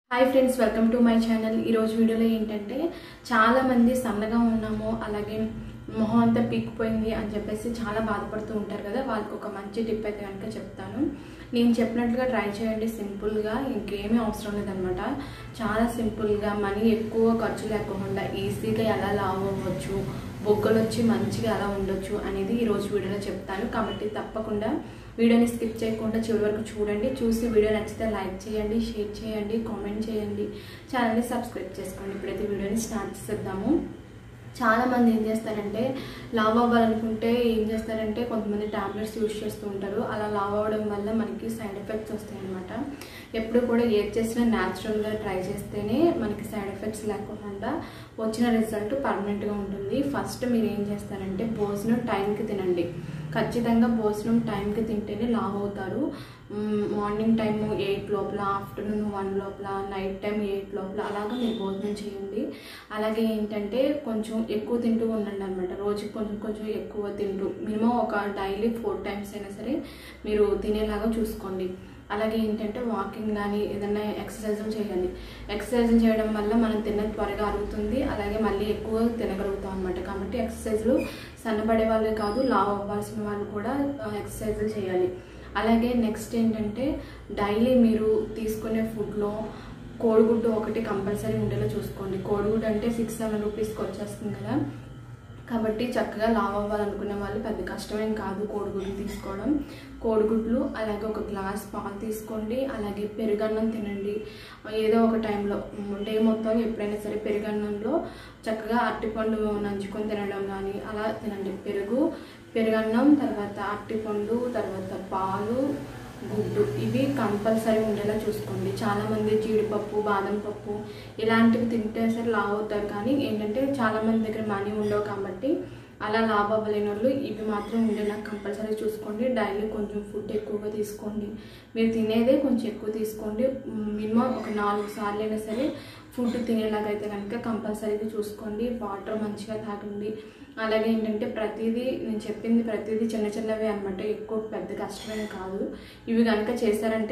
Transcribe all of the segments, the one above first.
Hi friends, welcome to my channel. ఈరోజు వీడియోలో ఏంటంటే చాలా మంది సన్నగా ఉన్నాము, అలాగే మొహం అంతా పీక్కుపోయింది అని చెప్పేసి చాలా బాధపడుతూ ఉంటారు కదా. వాళ్ళకి ఒక మంచి టిప్ అయితే కనుక చెప్తాను. నేను చెప్పినట్లుగా ట్రై చేయండి. సింపుల్గా, ఇంకేమీ అవసరం లేదనమాట. చాలా సింపుల్గా, మనీ ఎక్కువ ఖర్చు లేకుండా ఈజీగా ఎలా లావ్ అవ్వచ్చు, బొగ్గలు వచ్చి మంచిగా ఎలా ఉండొచ్చు అనేది ఈరోజు వీడియోలో చెప్తాను. కాబట్టి తప్పకుండా వీడియోని స్కిప్ చేయకుండా చివరి వరకు చూడండి. చూసి వీడియో నచ్చితే లైక్ చేయండి, షేర్ చేయండి, కామెంట్ చేయండి, ఛానల్ని సబ్స్క్రైబ్ చేసుకోండి. ఇప్పుడైతే వీడియోని స్టార్ట్ చేద్దాము. చాలామంది ఏం చేస్తారంటే, లావ్ అవ్వాలనుకుంటే ఏం చేస్తారంటే కొంతమంది టాబ్లెట్స్ యూజ్ చేస్తూ ఉంటారు. అలా లావ్ అవ్వడం వల్ల మనకి సైడ్ ఎఫెక్ట్స్ వస్తాయి అన్నమాట. ఎప్పుడు కూడా ఏది చేసినా న్యాచురల్గా ట్రై చేస్తేనే మనకి సైడ్ ఎఫెక్ట్స్ లేకుండా వచ్చిన రిజల్ట్ పర్మనెంట్గా ఉంటుంది. ఫస్ట్ మీరు ఏం చేస్తారంటే, భోజనం టైంకి తినండి. ఖచ్చితంగా భోజనం టైంకి తింటేనే లావ్ అవుతారు. మార్నింగ్ టైము 8 లోపల, ఆఫ్టర్నూన్ 1 లోపల, నైట్ టైం 8 లోపల అలాగా మీరు భోజనం చేయండి. అలాగే ఏంటంటే కొంచెం ఎక్కువ తింటూ ఉండండి అనమాట. రోజుకి కొంచెం కొంచెం ఎక్కువ తింటూ, మినిమం ఒక డైలీ 4 టైమ్స్ అయినా సరే మీరు తినేలాగా చూసుకోండి. అలాగే ఏంటంటే వాకింగ్ కానీ ఏదైనా ఎక్సర్సైజులు చేయాలి. ఎక్సర్సైజులు చేయడం వల్ల మనం తిన్నది త్వరగా అరుగుతుంది, అలాగే మళ్ళీ ఎక్కువ తినగలుగుతాం అనమాట. కాబట్టి ఎక్సర్సైజులు సన్నబడే వాళ్ళే కాదు, లావ్ అవ్వాల్సిన వాళ్ళు కూడా ఎక్సర్సైజులు చేయాలి. అలాగే నెక్స్ట్ ఏంటంటే, డైలీ మీరు తీసుకునే ఫుడ్లో కోడిగుడ్డు ఒకటి కంపల్సరీ ఉండేలా చూసుకోండి. కోడిగుడ్డు అంటే 6-7 రూపీస్కి వచ్చేస్తుంది కదా. కాబట్టి చక్కగా లావ్ అవ్వాలనుకునే వాళ్ళు పెద్ద కష్టమేం కాదు కోడిగుడ్లు తీసుకోవడం. కోడిగుడ్లు, అలాగే ఒక గ్లాస్ పాలు తీసుకోండి. అలాగే పెరుగన్నం తినండి. ఏదో ఒక టైంలో డే మొత్తం ఎప్పుడైనా సరే పెరుగన్నంలో చక్కగా అరటిపండు నంచుకొని తినడం కానీ అలా తినండి. పెరుగన్నం, తర్వాత అరటిపండు, తర్వాత పాలు, గుడ్డు, ఇవి కంపల్సరీ ఉండేలా చూసుకోండి. చాలామంది జీడిపప్పు, బాదం పప్పు ఇలాంటివి తింటే సరే లావ్ అవుతారు. కానీ ఏంటంటే చాలామంది దగ్గర మనీ ఉండవు కాబట్టి అలా లావ్ అవ్వలేని వాళ్ళు ఇవి మాత్రం ఉండేలా కంపల్సరీ చూసుకోండి. డైలీ కొంచెం ఫుడ్ ఎక్కువగా తీసుకోండి. మీరు తినేదే కొంచెం ఎక్కువ తీసుకోండి. మినిమం ఒక 4 సార్లు అయినా సరే ఫుడ్ తినేలాగైతే కనుక కంపల్సరీగా చూసుకోండి. వాటర్ మంచిగా తాగండి. అలాగే ఏంటంటే ప్రతిదీ నేను చెప్పింది ప్రతిదీ చిన్న చిన్నవే అనమాట, ఎక్కువ పెద్ద కష్టమే కాదు. ఇవి కనుక చేశారంటే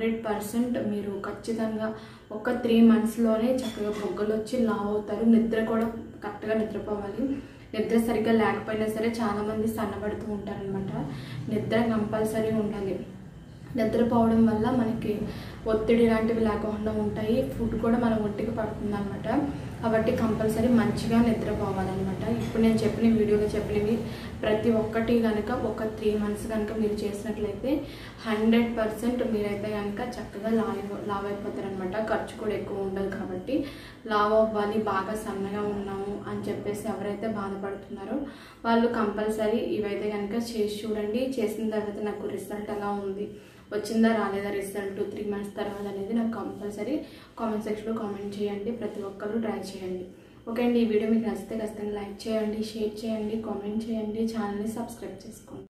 100% మీరు ఖచ్చితంగా ఒక 3 మంత్స్లోనే చక్కగా బొగ్గలు వచ్చి లావ్ అవుతారు. నిద్ర కూడా కరెక్ట్గా నిద్రపోవాలి. నిద్ర సరిగ్గా లేకపోయినా సరే చాలామంది సన్నబడుతూ ఉంటారనమాట. నిద్ర కంపల్సరీ ఉండాలి. నిద్రపోవడం వల్ల మనకి ఒత్తిడి లాంటివి లేకుండా ఉంటాయి. ఫుడ్ కూడా మన ఒంటికి పడుతుంది అనమాట. కాబట్టి కంపల్సరీ మంచిగా నిద్రపోవాలన్నమాట. ఇప్పుడు నేను చెప్పిన వీడియోలో చెప్పినవి ప్రతి ఒక్కటి కనుక ఒక 3 మంత్స్ కనుక మీరు చేసినట్లయితే 100% మీరైతే కనుక చక్కగా లావ్ అయిపోతారనమాట. ఖర్చు కూడా ఎక్కువ ఉండదు. కాబట్టి లావ్ అవ్వాలి, బాగా సన్నగా ఉన్నాము అని చెప్పేసి ఎవరైతే బాధపడుతున్నారో వాళ్ళు కంపల్సరీ ఇవైతే కనుక చేసి చూడండి. చేసిన తర్వాత నాకు రిజల్ట్ ఎలా ఉంది, వచ్చిందా రాలేదా రిజల్ట్ 3 మంత్స్ తర్వాత అనేది నాకు కంపల్సరీ కామెంట్ సెక్షన్లో కామెంట్ చేయండి. ప్రతి ఒక్కరు ట్రై చేయండి. ఓకే అండి, ఈ వీడియో మీకు నచ్చితే ఖచ్చితంగా లైక్ చేయండి, షేర్ చేయండి, కామెంట్ చేయండి, ఛానల్ని సబ్స్క్రైబ్ చేసుకోండి.